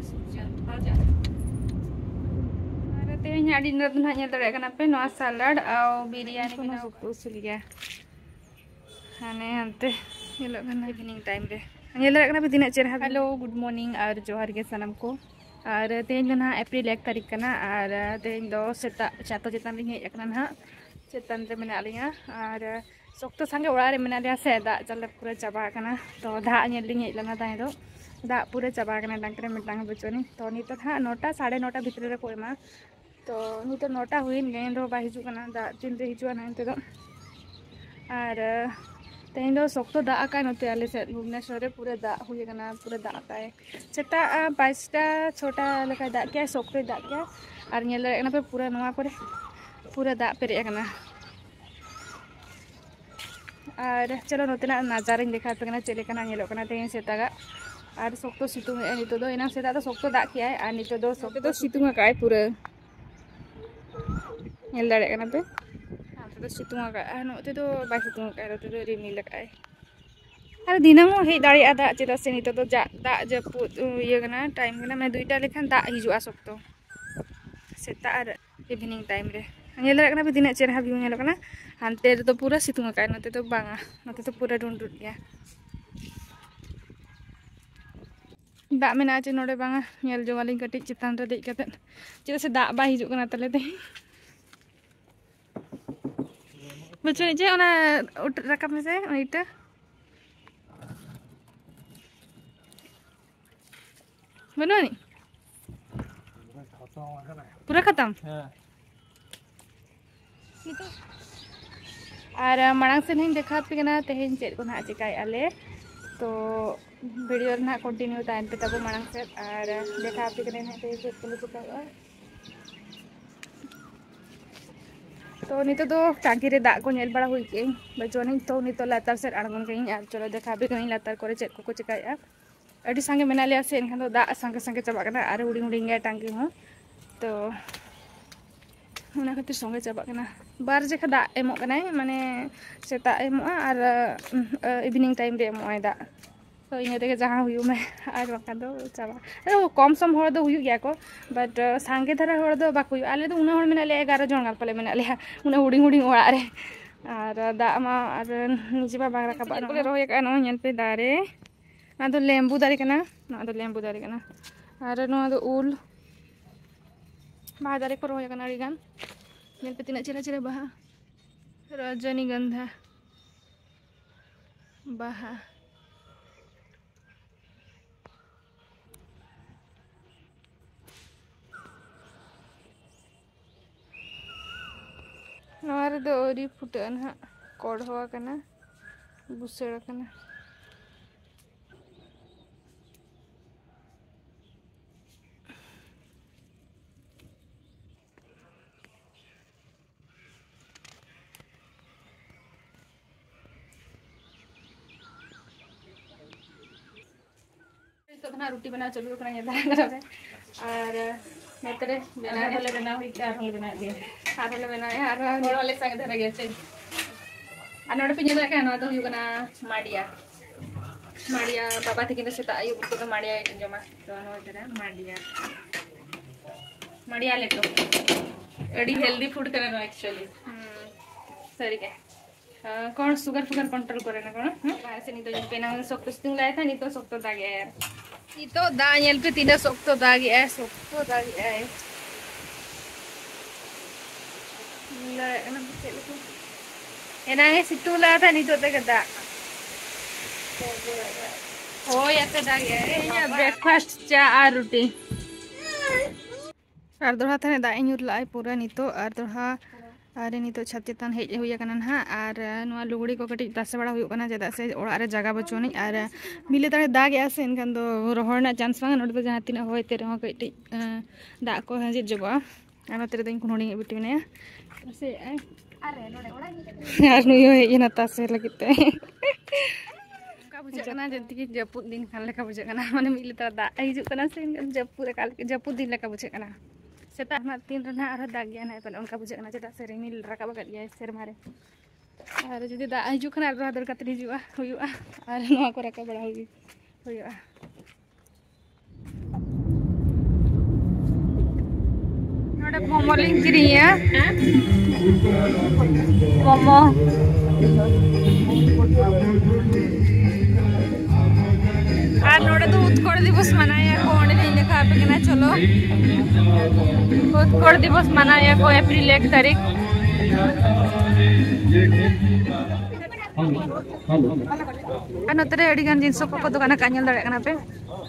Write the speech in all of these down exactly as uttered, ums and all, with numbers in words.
Ini ada di dalam hanya terlihat kenapa no salad atau biryani kita usul ya. Hane ante nyelok kan evening time deh. Hanya terlihat kenapa tidak cerah. Hello, good morning और जोहार के सनम को और तेज ना अप्रैल एक तारीख का ना और तेज दो सेता चातो चितान लिंगे एक ना चितान ते मैंने आलिया और सोक्तो संगे उड़ा रे मैंने लिया से दा चल पूरा चबा करना तो दा न्यल लिंगे लना ताई दो दा पूरा चबा करना डंकरे मिटांग बचोनी तो नहीं तो था नोटा साढ़े नोटा भीतर रे कोई माँ तो नहीं तो नोटा हुई नहीं तो बाहर हिजू करना दा चिंते हिजू ना तो और तेज दो सोक्तो दा का नोते आले से भुवनेश्वर रे पूरे दा हुई करना पूरे दा का है चेता बाईसटा छोटा लगा दा क्या सोक्तो दा क्या और न्यल रे ना पे पूरा नवा करे पूरा दा पेरे करना और चलो नोतेना नजारा देखा पे चले ᱧᱮᱞᱚᱜ ᱠᱟᱱᱟ तेज सेतागा और सोक्तो सितुंग है नितो दो इना सेता तो सोक्तो दा किया है और नितो दो सोक्तो तो सितुंग का है पूरा ᱧᱮᱞ ᱫᱟᱲᱮᱭᱟᱜ ᱠᱟᱱᱟ ᱯᱮ ᱱᱚᱛᱮ ᱫᱚ ᱥᱤᱛᱩᱝ ᱟᱠᱟᱜᱼᱟ ᱱᱚᱛᱮ ᱫᱚ ᱵᱟᱭ ᱥᱤᱛᱩᱝ ᱟᱠᱟᱜᱼᱟ ᱱᱚᱛᱮ ᱫᱚ ᱨᱤᱢᱤᱞ ᱟᱠᱟᱜᱼᱟᱭ ᱟᱨ ᱫᱤᱱᱟᱹᱢ ᱦᱚᱸ ᱦᱮᱡ ᱫᱟᱲᱮᱭᱟᱜᱼᱟ ᱫᱟᱜ ᱪᱮᱫᱟᱜ ᱥᱮ ᱱᱤᱛᱚᱜ ᱫᱚ ᱫᱟᱜ ᱡᱟᱹᱯᱩᱫ ᱤᱭᱟᱹ ᱠᱟᱱᱟ ᱴᱟइम ᱠᱟᱱᱟ ᱢᱟᱱᱮ दुईटा ᱞᱮᱠᱷᱟᱱ ᱫᱟᱜ ᱦᱤᱡᱩᱜᱼᱟ ᱥᱚᱠᱛᱚ ᱥᱮᱛᱟᱜ ᱟᱨ ᱤᱵᱷᱤᱱᱤᱝ ᱴᱟइम ᱨᱮ ᱧᱮᱞ ᱫᱟᱲᱮᱭᱟᱜ ᱠᱟᱱᱟ ᱯᱮ ᱛᱤᱱᱟᱹᱜ ᱪᱮᱦᱨᱟ ᱵᱷᱤᱭᱩ ᱧᱮᱞᱚᱜ ᱠᱟᱱᱟ ᱦᱟᱱᱛᱮ ᱨᱮᱫᱚ ᱯᱩᱨᱟᱹ ᱥᱤᱛᱩᱝ ᱟᱠᱟᱜᱼᱟᱭ ᱱᱚᱛᱮ ᱫᱚ ᱵᱟᱝᱟ ᱱᱚᱛᱮ ᱫᱚ ᱯᱩᱨᱟᱹ ᱰᱩᱸᱰᱨᱩᱫ ᱜᱮᱭᱟ ᱫᱟᱜ ᱢᱮᱱᱟᱜᱼᱟ ᱪᱮ ᱱᱚᱰᱮ ᱵᱟᱝᱟ ᱧᱮᱞ ᱡᱚᱝᱟᱞᱤᱧ ᱠᱟᱹᱴᱤᱡ ᱪᱮᱛᱟᱱ ᱨᱮ ᱫᱮᱡ ᱠᱟᱛᱮ ᱪᱮᱫᱟᱜ ᱥᱮ ᱫᱟᱜ ᱵᱟᱭ ᱦᱤᱡᱩᱜ ᱠᱟᱱᱟ ᱛᱟᱞᱮ ᱛᱮ बच्चों नीचे उना रकम में से इटा बनो नहीं पूरा खत्म और मांग से नहीं देखा पे ना तेहन चेक को ना चिकाय आले तो वीडियो ना कंटिन्यू टाइम पे तब मांग से और देखा पे ना तेहन चेक को चिकाय तो नितो दो टांकी रे दाग को नेल बड़ा हुई के बचोनी तो नितो लातार से अड़गन के और चलो देखा भी कहीं लातार करे चेक को चिकाया अड़ी संगे मेना लिया से एनखान दो दाग संगे संगे चबा कना आरे उड़ी उड़ी गया टांकी हो तो उना खातिर संगे चबा कना बार जेखा दाग एमो कना माने सेता एमो और इवनिंग टाइम रे एमो आय दाग तो इन तेगे जहाँ हुई में और बाका दो चाबा कम सम हर दो हुई गया को बट सांगे धारा हर दो बाको हुई आले तो उना हर मेना ले एगारो जन गाल पले मेना ले उना हुडिंग हुडिंग ओड़ा रे और दा मा और निजे बा बांग रखा बा बोले रोय का नो ñel पे दारे ना तो लेंबू दारे कना ना तो लेंबू दारे कना और नो दो उल बाहा दारे को रोय कना री गान ñel पे तिना चेरा चेरा बाहा रजनीगंधा बाहा नवारे दो ओरी फुटन हा कोढ़वा कना बुसेड़ कना तो ना रोटी बना चलू कना ये दारा और नेतरे बना वाले बना हुई क्या वाले बना दिए हाथ वाले बना है और नोड़ वाले संग धर गया छे आ नोड़ पे जेला का ना तो हुई कना माडिया माडिया बाबा थे किने सेता आयु को तो माडिया जमा तो नोड़ तेरा माडिया माडिया ले तो एडी हेल्दी फूड करे नो एक्चुअली हम सरी के कौन शुगर फुगर कंट्रोल करे ना कौन बाहर से नहीं तो पेना सोक्तो स्टिंग लाया था नहीं तो सोक्तो दागे यार ये तो दानियल पे तीन सोक्तो दागे है सोक्तो दागे है ला ना चले तो एना है सितु लाया था नहीं तो ते कदा हो या तो दागे है ये ब्रेकफास्ट चा और रोटी और दोहा था दा इन्यूर लाई पूरा नहीं तो और दोहा और नितो छत चेतान हेज हुई कना ना और नवा लुगड़ी को कटी तासे बड़ा हुई कना चेदा से ओड़ा रे जगह बचोनी और मिले तारे दाग या से इनखान दो रोहरना चांस बांग नोड तो जहां तिना होय तेरे हो कटी दाग को हजित जगवा आना तेरे दिन कुनोडी बिटी ने से अरे नोडे ओड़ा यार नुयो हेज ना तासे लगिते का बुझे कना जंती की जपुद दिन खान लेका बुझे कना माने मिले तारा दाग हिजु कना से जपुद काल जपुद दिन लेका बुझे कना सेता तीन रना और दाग गया ना पर उनका बुझे ना चेदा से रिमिल राकाब गया सेरमा रे और जुदी दा हिजु खना रहा दर कत हिजुआ हुयुआ और नवा को राकाब बड़ा हुई हुयुआ momo ling kiri ya. Momo. আর নোড়ে তো উৎকল দিবস মানায়া को ओंडे नहीं देखा पे किना चलो उৎकल दिवस मनाया को अप्रैल एक तारीख ano tadi adigan jinso ko to kana kanyal dare kana pe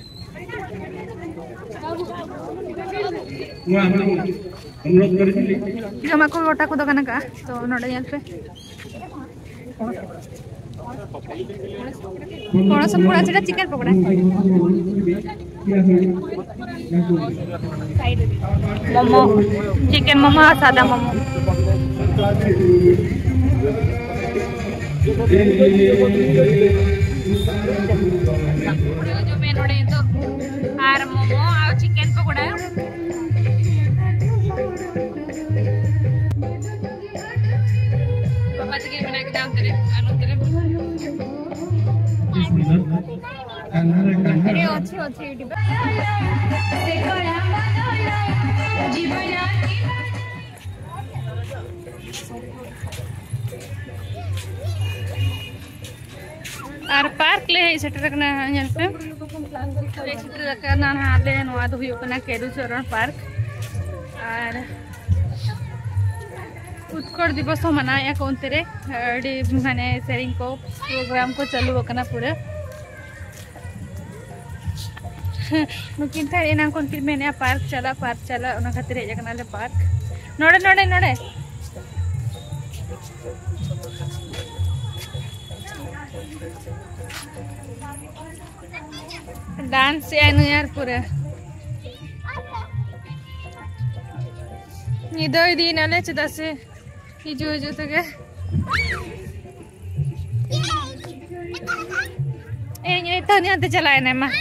jama ko lota ko to kana ka to node yal pe कोण सा पूरा चिड़ा चिकन पकोड़ा मोमो चिकन मोमो सादा मोमो जो मेनू डे तो आर मोमो और चिकन पकोड़ा पापा जी के बना के जाम तेरे अनु तेरे अरे अच्छी अच्छी यूट्यूब और पार्क ले सेटर रखना यहाँ पे सेटर रखना हाले नवा तो हुई अपना केरु चरण पार्क और उत्कल दिवस मनाया कौन तेरे माने सेरिंग को प्रोग्राम को चालू होकना पूरा नुकिन था एना कोन फिर मैंने पार्क चला पार्क चला उना खातिर हे जकना ले पार्क नोडे नोडे नोडे डांस यानु यार पूरा इदो इदी नले चदा से हिजो हिजो तो के ए ये तो नहीं आते चलाए ने मा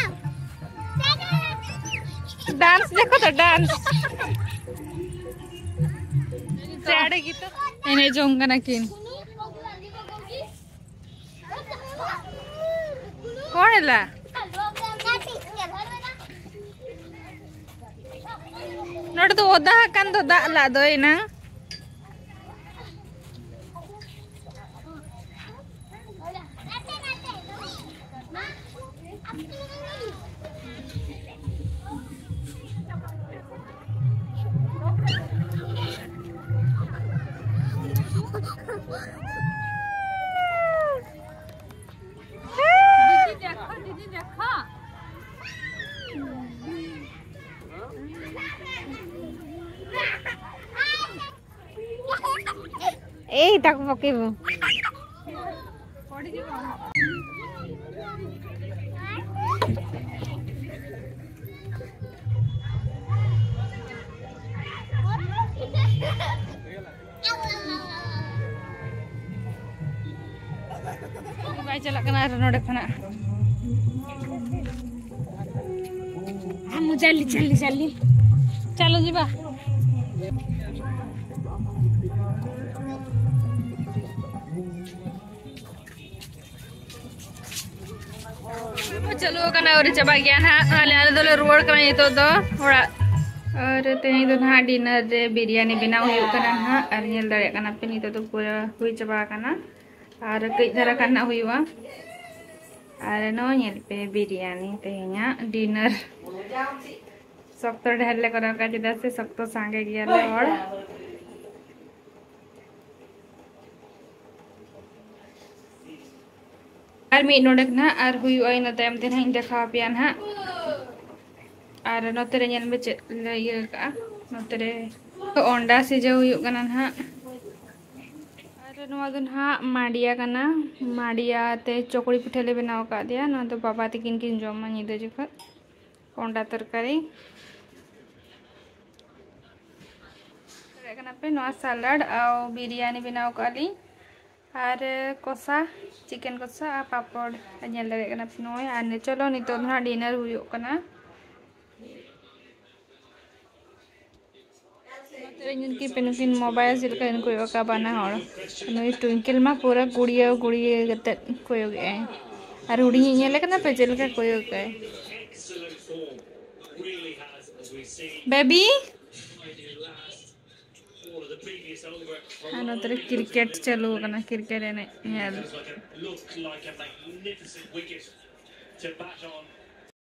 डांस देखो तो डांस सेड़े की तो इन्हें जोंगा ना किन कौन है ला नोट तो ओदा kan तो दा ला दो इना Eh, tak pakai bu. Baik celak kena nodek kena. Kamu jali jali jali. Chalo jiba. चलो कना और चबा गया ना आले आले दले रोड कना ये तो दो थोड़ा और तेही तो ना डिनर रे बिरयानी बनाओ हुई कना ना और नेल दरे कना पे नी तो पूरा हुई चबा कना और कई धरा कना हुई वा और नो नेल पे बिरयानी तेहिया डिनर सब तो ढेरले करा का जिदा से सब तो सांगे गया ले और और मी नोडक ना और हुई ओय न टाइम दिन हिं देखा पियान हा और नोतरे नेल में चे ये का नोतरे तो ओंडा से जो हुई कना हा और नवा दिन हा माडिया कना माडिया ते चोकड़ी पिठले बनाव का दिया न तो बाबा ते किन किन जमा निदे जका ओंडा तरकारी कना पे नवा सलाड और बिरयानी बनाव का ली और कोसा चिकन कोसा और पापड़ नेल दरे कना नोय आने चलो नितो ना डिनर हुयो कना तेरेन की पेनुकिन मोबाइल सिलका इनको यो का बना हर नोय ट्विंकल मा पूरा गुड़िया गुड़िया गते कोयो गे और हुडी नेल कना पे जेलका कोयो गे baby Ano tadi cricket chalu kana cricket ene nyel.